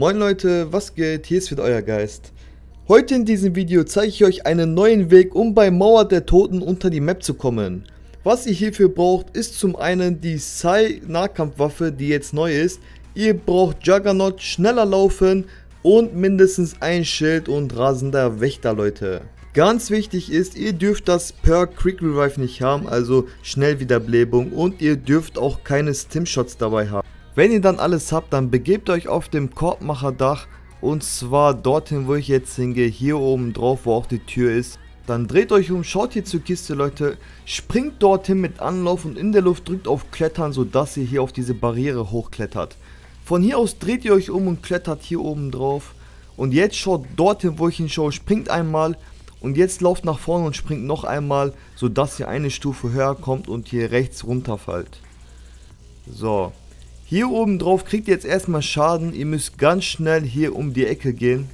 Moin Leute, was geht? Hier ist wieder euer Geist. Heute in diesem Video zeige ich euch einen neuen Weg, um bei Mauer der Toten unter die Map zu kommen. Was ihr hierfür braucht, ist zum einen die Sai Nahkampfwaffe, die jetzt neu ist. Ihr braucht Juggernaut, schneller laufen und mindestens ein Schild und rasender Wächter, Leute. Ganz wichtig ist, ihr dürft das Perk Quick Revive nicht haben, also Schnellwiederbelebung, und ihr dürft auch keine Stimshots dabei haben. Wenn ihr dann alles habt, dann begebt euch auf dem Korbmacherdach, und zwar dorthin, wo ich jetzt hingehe, hier oben drauf, wo auch die Tür ist. Dann dreht euch um, schaut hier zur Kiste, Leute, springt dorthin mit Anlauf und in der Luft drückt auf Klettern, sodass ihr hier auf diese Barriere hochklettert. Von hier aus dreht ihr euch um und klettert hier oben drauf. Und jetzt schaut dorthin, wo ich hinschaue, springt einmal und jetzt lauft nach vorne und springt noch einmal, sodass ihr eine Stufe höher kommt und hier rechts runterfällt. So. Hier oben drauf kriegt ihr jetzt erstmal Schaden, ihr müsst ganz schnell hier um die Ecke gehen.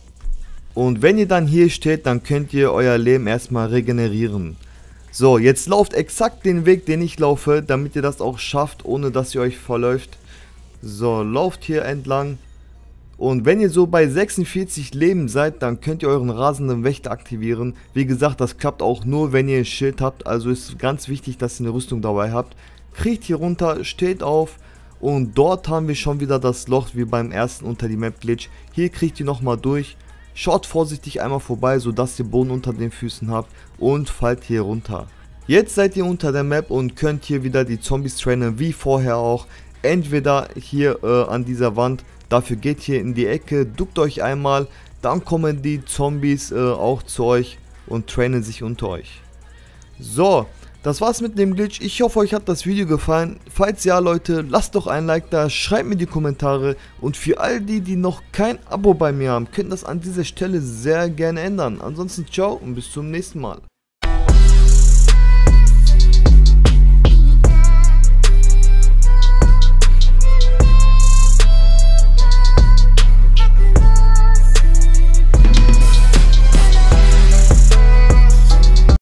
Und wenn ihr dann hier steht, dann könnt ihr euer Leben erstmal regenerieren. So, jetzt lauft exakt den Weg, den ich laufe, damit ihr das auch schafft, ohne dass ihr euch verläuft. So, lauft hier entlang. Und wenn ihr so bei 46 Leben seid, dann könnt ihr euren rasenden Wächter aktivieren. Wie gesagt, das klappt auch nur, wenn ihr ein Schild habt, also ist ganz wichtig, dass ihr eine Rüstung dabei habt. Kriecht hier runter, steht auf. Und dort haben wir schon wieder das Loch wie beim ersten unter die Map Glitch. Hier kriegt ihr nochmal durch. Schaut vorsichtig einmal vorbei, sodass ihr Boden unter den Füßen habt und fallt hier runter. Jetzt seid ihr unter der Map und könnt hier wieder die Zombies trainen, wie vorher auch. Entweder hier an dieser Wand, dafür geht hier in die Ecke, duckt euch einmal, dann kommen die Zombies auch zu euch und trainen sich unter euch. So. Das war's mit dem Glitch. Ich hoffe, euch hat das Video gefallen. Falls ja, Leute, lasst doch ein Like da, schreibt mir die Kommentare. Und für all die, die noch kein Abo bei mir haben, könnt das an dieser Stelle sehr gerne ändern. Ansonsten ciao und bis zum nächsten Mal.